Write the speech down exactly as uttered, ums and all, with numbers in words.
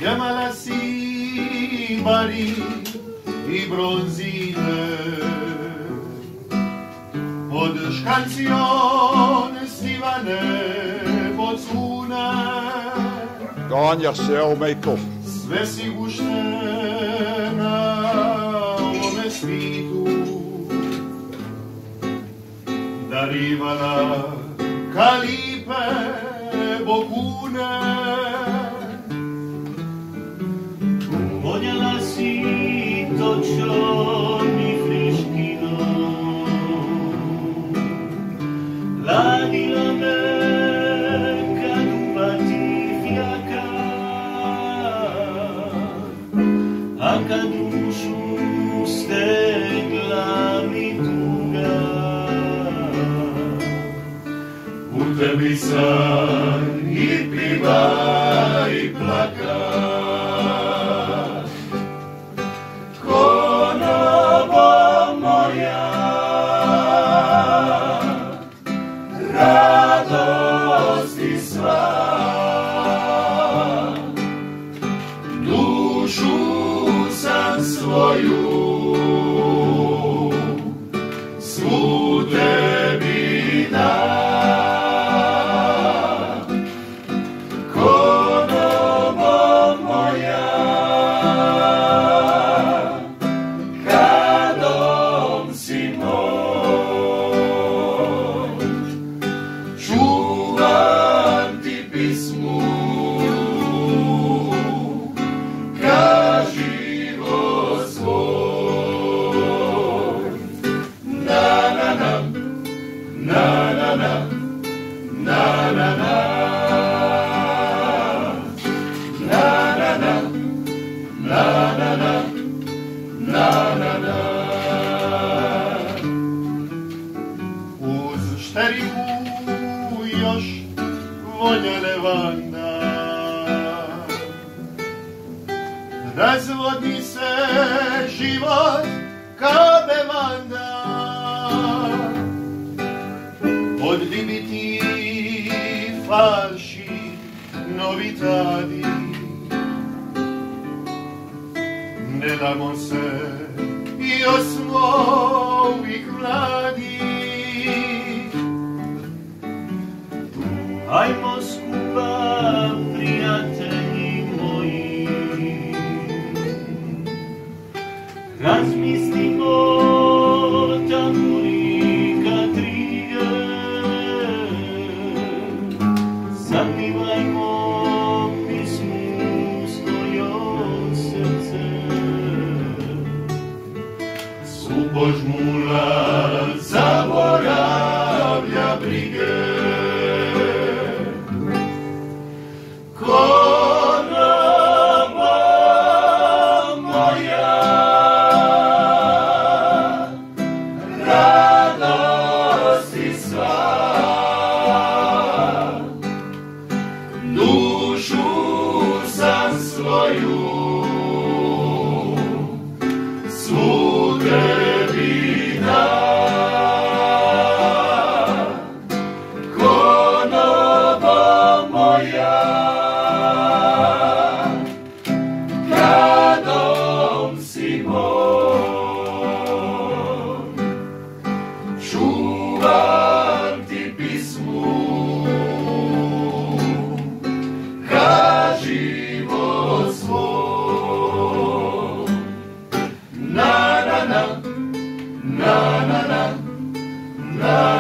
Chiamala simbari i bronzine pod škancion sivane bocune. Go on yourself, Michael. Sve si guštena u ome svitu, darivala kalipe bokune. Vonjala si točon i friškino, ladila me kad uvati fjaka, a kad dušu stegla mi tuga, u tebi sam i piva i plaka. Radosti sva, dušu sam svoju svu tebi dam. Konobo moja, kadom si moj, čuvam ti pismu ka život svoj. Na na na, na na na, na na na, na na na, na na na, na na na. Uz šteriku još vonja levanda, razvodni se život ka bevanda. Od dibiti falši novitadi, ne damo se i osmo uvijek mladi. Ajmo skupa, prijatelji moji, razmislimo tamburi katrige, zapivajmo pismu svojom srce, Subožmula zaboravlja brige. Konobo moja, radosti sva, dušu sam svoju svu tebi dam. Konobo moja, kadom si moj, čuvam ti pismu ka život svoj. Na na na, na na na, na